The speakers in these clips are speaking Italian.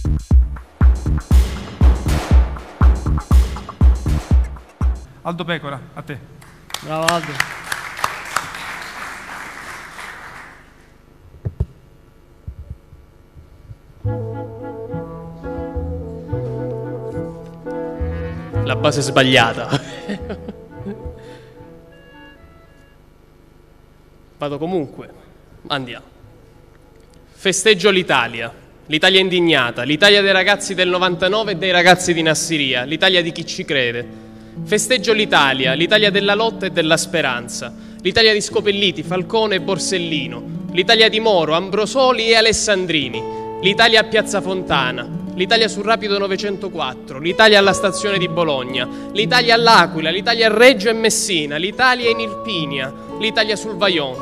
Aldo Pecora, a te. Bravo Aldo. La base sbagliata. Vado comunque. Andiamo. Festeggio l'Italia. L'Italia indignata. L'Italia dei ragazzi del 99 e dei ragazzi di Nassiria. L'Italia di chi ci crede. Festeggio l'Italia, l'Italia della lotta e della speranza, l'Italia di Scopelliti, Falcone e Borsellino, l'Italia di Moro, Ambrosoli e Alessandrini, l'Italia a Piazza Fontana, l'Italia sul Rapido 904, l'Italia alla stazione di Bologna, l'Italia all'Aquila, l'Italia a Reggio e Messina, l'Italia in Irpinia, l'Italia sul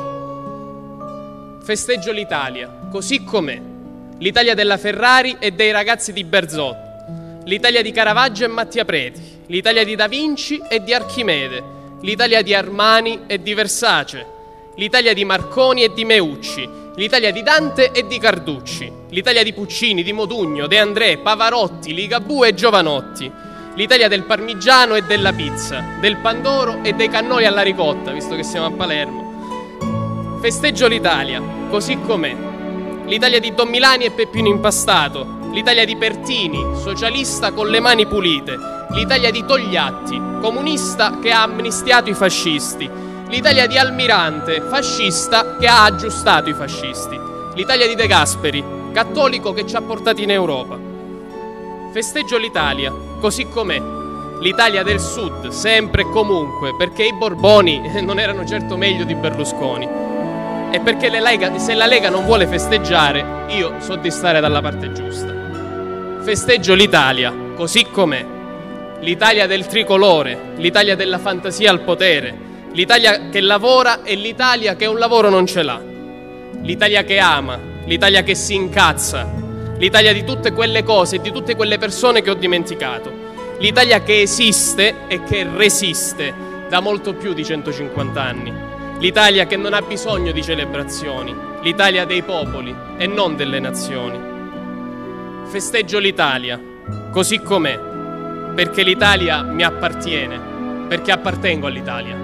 Vajont. Festeggio l'Italia, così com'è, l'Italia della Ferrari e dei ragazzi di Berzot, l'Italia di Caravaggio e Mattia Preti, l'Italia di Da Vinci e di Archimede, l'Italia di Armani e di Versace, l'Italia di Marconi e di Meucci, l'Italia di Dante e di Carducci, l'Italia di Puccini, di Modugno, De André, Pavarotti, Ligabue e Giovanotti, l'Italia del parmigiano e della pizza, del pandoro e dei cannoli alla ricotta, visto che siamo a Palermo. Festeggio l'Italia, così com'è, l'Italia di Don Milani e Peppino Impastato, l'Italia di Pertini, socialista con le mani pulite, l'Italia di Togliatti, comunista che ha amnistiato i fascisti, l'Italia di Almirante, fascista che ha aggiustato i fascisti, l'Italia di De Gasperi, cattolico che ci ha portati in Europa. Festeggio l'Italia, così com'è, l'Italia del Sud, sempre e comunque, perché i Borboni non erano certo meglio di Berlusconi. E perché se la Lega non vuole festeggiare, io so di stare dalla parte giusta. Festeggio l'Italia, così com'è, l'Italia del tricolore, l'Italia della fantasia al potere, l'Italia che lavora e l'Italia che un lavoro non ce l'ha, l'Italia che ama, l'Italia che si incazza, l'Italia di tutte quelle cose e di tutte quelle persone che ho dimenticato, l'Italia che esiste e che resiste da molto più di 150 anni, l'Italia che non ha bisogno di celebrazioni, l'Italia dei popoli e non delle nazioni. Festeggio l'Italia, così com'è, perché l'Italia mi appartiene, perché appartengo all'Italia.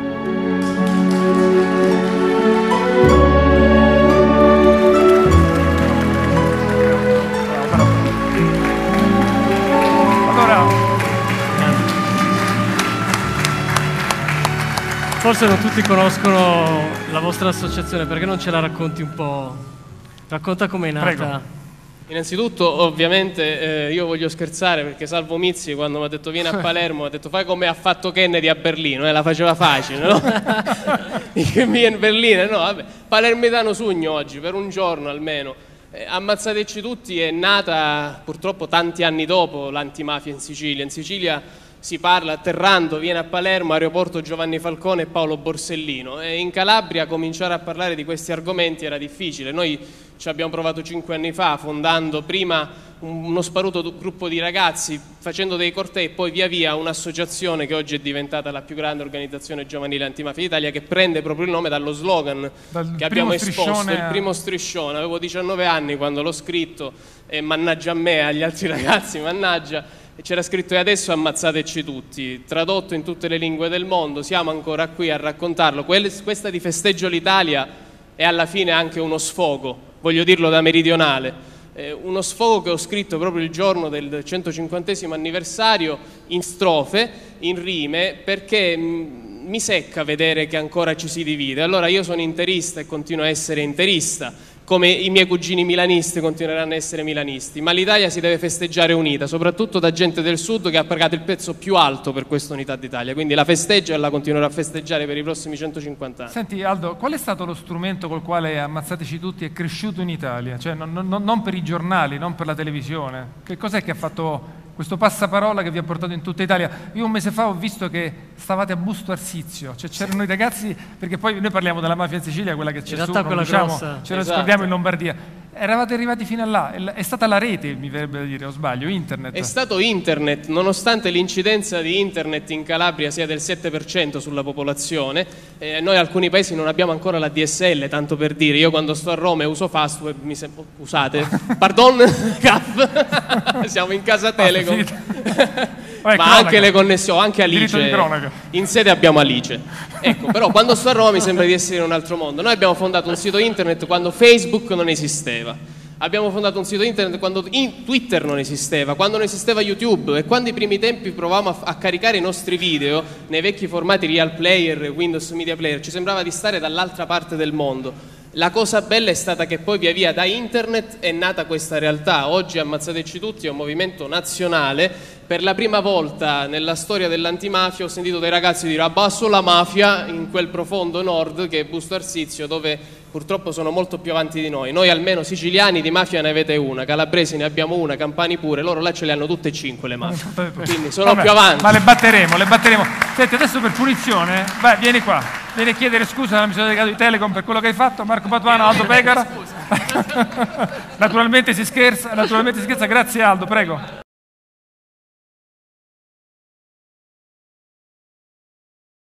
Allora, forse non tutti conoscono la vostra associazione, perché non ce la racconti un po'? Racconta com'è nata. Prego. Innanzitutto, ovviamente, io voglio scherzare perché Salvo Mizzi, quando mi ha detto vieni a Palermo, mi ha detto fai come ha fatto Kennedy a Berlino, la faceva facile, no? Che viene in Berlino, no, vabbè. Palermitano Sugno oggi, per un giorno almeno. Ammazzateci tutti è nata purtroppo tanti anni dopo l'antimafia in Sicilia. In Sicilia si parla, atterrando, viene a Palermo, aeroporto Giovanni Falcone e Paolo Borsellino. E in Calabria cominciare a parlare di questi argomenti era difficile. Noi ci abbiamo provato 5 anni fa, fondando prima uno sparuto gruppo di ragazzi, facendo dei cortei, e poi via via un'associazione che oggi è diventata la più grande organizzazione giovanile antimafia d'Italia, che prende proprio il nome dallo slogan che abbiamo esposto, il primo striscione. Avevo 19 anni quando l'ho scritto e mannaggia a me, agli altri ragazzi, mannaggia. E c'era scritto e adesso ammazzateci tutti, tradotto in tutte le lingue del mondo, siamo ancora qui a raccontarlo. Questa di Festeggio l'Italia è alla fine anche uno sfogo, voglio dirlo da meridionale, uno sfogo che ho scritto proprio il giorno del 150° anniversario, in strofe, in rime, perché mi secca vedere che ancora ci si divide. Allora io sono interista e continuo a essere interista, come i miei cugini milanisti continueranno a essere milanisti, ma l'Italia si deve festeggiare unita, soprattutto da gente del Sud che ha pagato il prezzo più alto per questa unità d'Italia, quindi la festeggio e la continuerò a festeggiare per i prossimi 150 anni. Senti Aldo, qual è stato lo strumento col quale Ammazzateci tutti è cresciuto in Italia? Cioè non per i giornali, non per la televisione. Che cos'è che ha fatto questo passaparola che vi ha portato in tutta Italia. Io un mese fa ho visto che stavate a Busto Arsizio, cioè c'erano i ragazzi, perché poi noi parliamo della mafia in Sicilia, quella che c'è in su, realtà non quella diciamo, grossa. ce lo Esatto. scordiamo in Lombardia. Eravate arrivati fino a là, è stata la rete, mi verrebbe da dire, o sbaglio, internet. È stato internet, nonostante l'incidenza di internet in Calabria sia del 7% sulla popolazione, noi alcuni paesi non abbiamo ancora la DSL, tanto per dire. Io quando sto a Roma e uso Fastweb, usate, pardon, CAF, siamo in casa Telecom. Ma anche le connessioni, anche Alice, in sede abbiamo Alice. Ecco, però quando sto a Roma mi sembra di essere in un altro mondo. Noi abbiamo fondato un sito internet quando Facebook non esisteva. Abbiamo fondato un sito internet quando Twitter non esisteva, quando non esisteva YouTube, e quando i primi tempi provavamo a caricare i nostri video nei vecchi formati Real Player, Windows Media Player, ci sembrava di stare dall'altra parte del mondo. La cosa bella è stata che poi via via da internet è nata questa realtà. Oggi Ammazzateci Tutti è un movimento nazionale. Per la prima volta nella storia dell'antimafia ho sentito dei ragazzi dire abbasso la mafia in quel profondo nord che è Busto Arsizio, dove purtroppo sono molto più avanti di noi. Noi almeno siciliani di mafia ne avete una, calabresi ne abbiamo una, campani pure, loro là ce le hanno tutte e 5 le mafie, quindi sono più avanti. Ma le batteremo, le batteremo. Senti, adesso per punizione, vai, vieni qua, vieni a chiedere scusa alla missione delegato di Telecom per quello che hai fatto, Marco Patuano, Aldo Pegara. Naturalmente si scherza, grazie Aldo, prego.